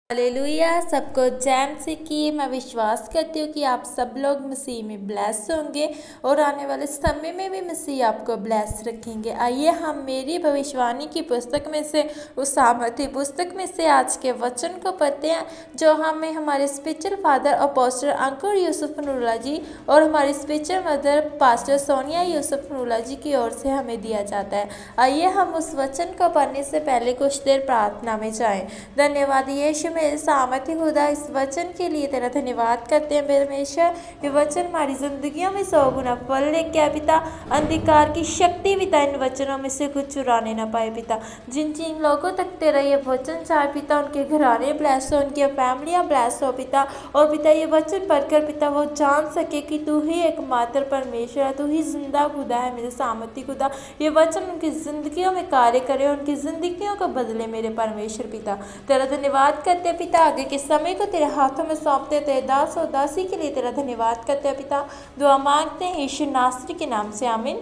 Hallelujah. सबको jam से किए मैं विश्वास करती हूँ कि आप सब लोग मसीह में ब्लेस होंगे और आने वाले समय में भी मसीह आपको ब्लेस रखेंगे। आइए हम मेरी भविष्यवाणी की पुस्तक में से उस सामर्थ्य पुस्तक में से आज के वचन को पढ़ते हैं जो हमें हमारे spiritual father apostle Ankur Yusuf Noorullah ji और हमारी spiritual mother pastor Sonia Yusuf Noorullah ji की ओर से हमें दिया जाता है। आइए हम उस वचन को पढ़ने से पहले कुछ देर प्रार्थना में जाएं। धन्यवाद यीशु मेरे सामर्थ्य खुदा, इस वचन के लिए तेरा धन्यवाद करते हैं परमेश्वर। ये वचन हमारी जिंदगियों में 100 गुना फल लेके आए पिता। अंधकार की शक्ति पिता इन वचनों में से कुछ चुराने ना पाए पिता। जिन जिन लोगों तक तेरा ये वचन चाहे पिता, उनके घराने ब्लेस हो, उनकी फैमिलियाँ ब्लेस हो पिता। और पिता ये वचन पढ़कर पिता वो जान सके कि तू ही एकमात्र परमेश्वर है, तू ही जिंदा खुदा है मेरे सामर्थ्य खुदा। ये वचन उनकी जिंदगियों में कार्य करे, उनकी जिंदगियों को बदले मेरे परमेश्वर पिता। तेरा धन्यवाद करते हैं पिता। आगे के समय को तेरे हाथों में सौंपते, तेरे दास और दासी के लिए तेरा धन्यवाद करते हैं पिता। दुआ मांगते हैं यीशु नासरी के नाम से, आमीन।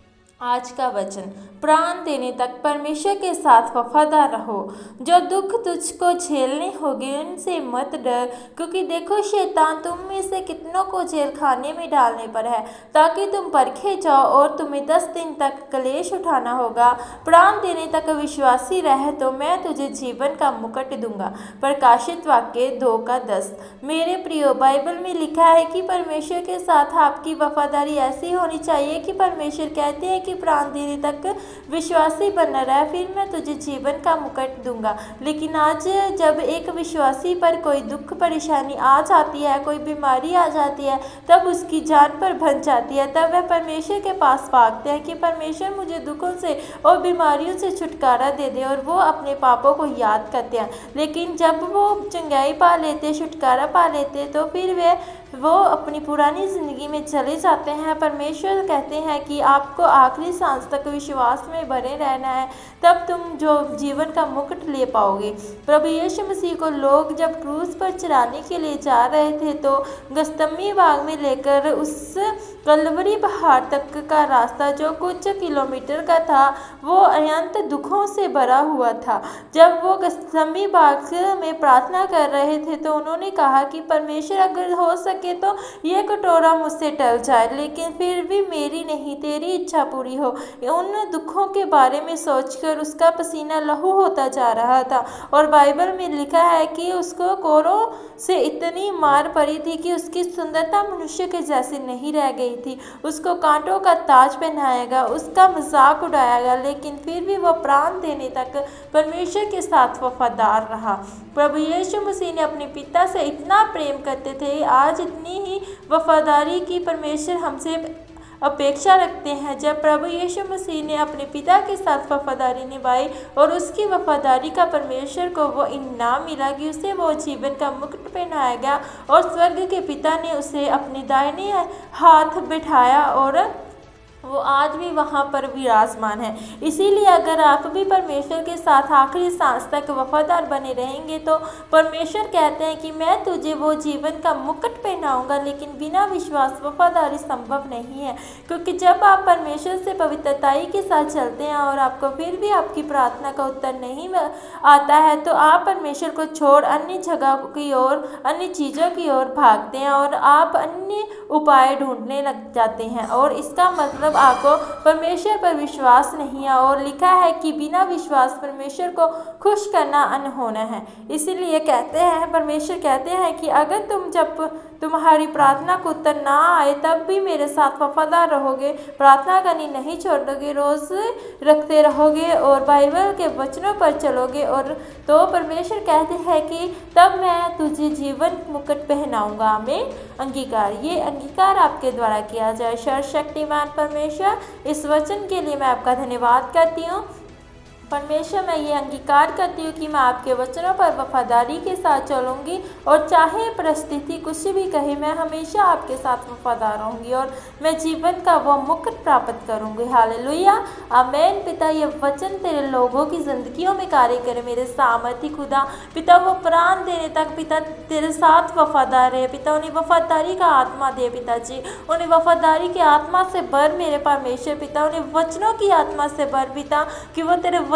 आज का वचन, प्राण देने तक परमेश्वर के साथ वफादार रहो। जो दुख तुझको झेलने होंगे उनसे मत डर, क्योंकि देखो शैतान तुम में से कितनों को जेल खाने में डालने पर है, ताकि तुम परखे जाओ और तुम्हें 10 दिन तक क्लेश उठाना होगा। प्राण देने तक विश्वासी रह तो मैं तुझे जीवन का मुकुट दूंगा। प्रकाशित वाक्य 2:10। मेरे प्रियो, बाइबल में लिखा है कि परमेश्वर के साथ आपकी वफादारी ऐसी होनी चाहिए कि परमेश्वर कहते हैं कि प्राण देने तक विश्वासी बना रहा, फिर मैं तुझे जीवन का मुकुट दूंगा। लेकिन आज जब एक विश्वासी पर कोई दुख परेशानी आ जाती है, कोई बीमारी आ जाती है, तब उसकी जान पर बन जाती है, तब वह परमेश्वर के पास भागते हैं कि परमेश्वर मुझे दुखों से और बीमारियों से छुटकारा दे दे, और वो अपने पापों को याद करते हैं। लेकिन जब वो चंगाई पा लेते, छुटकारा पा लेते, तो फिर वो अपनी पुरानी ज़िंदगी में चले जाते हैं। परमेश्वर कहते हैं कि आपको आखिरी सांस तक विश्वास में बने रहना है, तब तुम जो जीवन का मुकुट ले पाओगे। प्रभु यीशु मसीह को लोग जब क्रूस पर चढ़ाने के लिए जा रहे थे तो गस्तमी बाग में लेकर उस कलवरी पहाड़ तक का रास्ता जो कुछ किलोमीटर का था वो अनंत दुखों से भरा हुआ था। जब वो गस्तमी बाग में प्रार्थना कर रहे थे तो उन्होंने कहा कि परमेश्वर अगर हो सके तो ये कटोरा मुझसे टल जाए, लेकिन फिर भी मेरी नहीं तेरी इच्छा पूरी हो। उन दुखों के बारे में सोचकर उसका पसीना लहू होता जा रहा था, और बाइबल में लिखा है कि उसको कोरों से इतनी मार पड़ी थी कि उसकी सुंदरता मनुष्य के जैसी नहीं रह गई थी। उसको कांटों का ताज पहनाया गया, उसका मजाक उड़ाया गया, लेकिन फिर भी वह प्राण देने तक परमेश्वर के साथ वफादार रहा। प्रभु यीशु मसीह ने अपने पिता से इतना प्रेम करते थे, आज इतनी ही वफादारी की परमेश्वर हमसे अपेक्षा रखते हैं। जब प्रभु यीशु मसीह ने अपने पिता के साथ वफादारी निभाई और उसकी वफादारी का परमेश्वर को वो इनाम मिला कि उसे वो जीवन का मुकुट पहनाया गया, और स्वर्ग के पिता ने उसे अपने दाहिने हाथ बिठाया और वो आज भी वहाँ पर विराजमान है। इसीलिए अगर आप भी परमेश्वर के साथ आखिरी सांस तक वफादार बने रहेंगे तो परमेश्वर कहते हैं कि मैं तुझे वो जीवन का मुकुट पहनाऊंगा। लेकिन बिना विश्वास वफादारी संभव नहीं है, क्योंकि जब आप परमेश्वर से पवित्रताई के साथ चलते हैं और आपको फिर भी आपकी प्रार्थना का उत्तर नहीं आता है, तो आप परमेश्वर को छोड़ अन्य जगह की ओर, अन्य चीज़ों की ओर भागते हैं और आप अन्य उपाय ढूंढने लग जाते हैं, और इसका मतलब आपको परमेश्वर पर विश्वास नहीं है। और लिखा है कि बिना विश्वास परमेश्वर को खुश करना अनहोना है। इसीलिए कहते हैं, परमेश्वर कहते हैं कि अगर जब तुम्हारी प्रार्थना को उत्तर ना आए तब भी मेरे साथ वफादार रहोगे, प्रार्थना करनी नहीं छोड़ोगे, रोज रखते रहोगे और बाइबल के वचनों पर चलोगे, और तो परमेश्वर कहते हैं कि तब मैं तुझे जीवन मुकुट पहनाऊंगा। में अंगीकार, ये अंगीकार आपके द्वारा किया जाए। सर्वशक्तिमान परमेश्वर, इस वचन के लिए मैं आपका धन्यवाद करती हूँ। परमेश्वर, मैं ये अंगीकार करती हूँ कि मैं आपके वचनों पर वफादारी के साथ चलूँगी, और चाहे परिस्थिति कुछ भी कहे मैं हमेशा आपके साथ वफादार रहूँगी और मैं जीवन का वो मुकुट प्राप्त करूँगी। हालेलुया, आमीन। पिता, ये वचन तेरे लोगों की जिंदगियों में कार्य करे मेरे सामर्थ्य खुदा। पिता, वो प्राण देने तक पिता तेरे साथ वफादार रहे। पिता, उन्हें वफादारी का आत्मा दे पिताजी, उन्हें वफादारी की आत्मा से भर मेरे परमेश्वर। पिता, उन्हें वचनों की आत्मा से भर पिता, कि वो तेरे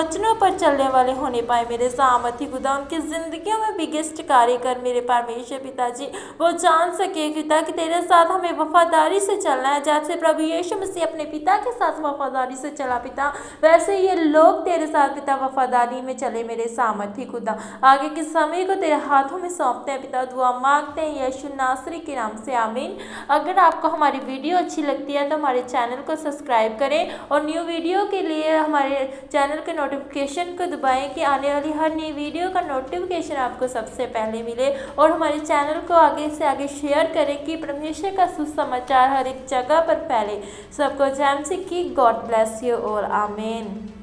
वचनों पर चलने वाले होने पाए मेरे सामर्थी खुदा। उनकी ज़िंदगियों में बिगेस्ट कार्य कर मेरे परमेश्वर पिताजी। वो जान सके पिता कि तेरे साथ हमें वफादारी से चलना है। जैसे प्रभु यीशु मसीह अपने पिता के साथ वफादारी से चला पिता, वैसे ये लोग तेरे साथ पिता वफादारी में चले मेरे सामर्थी खुदा। आगे के समय को तेरे हाथों में सौंपते हैं पिता, दुआ मांगते हैं यीशु नासरी के नाम से, आमीन। अगर आपको हमारी वीडियो अच्छी लगती है तो हमारे चैनल को सब्सक्राइब करें और न्यू वीडियो के लिए हमारे चैनल के नोटिफिकेशन को दबाएं कि आने वाली हर नई वीडियो का नोटिफिकेशन आपको सबसे पहले मिले। और हमारे चैनल को आगे से आगे शेयर करें कि परमेश्वर का सुसमाचार हर एक जगह पर फैले। सबको जय मसीह की। गॉड ब्लेस यू और आमीन।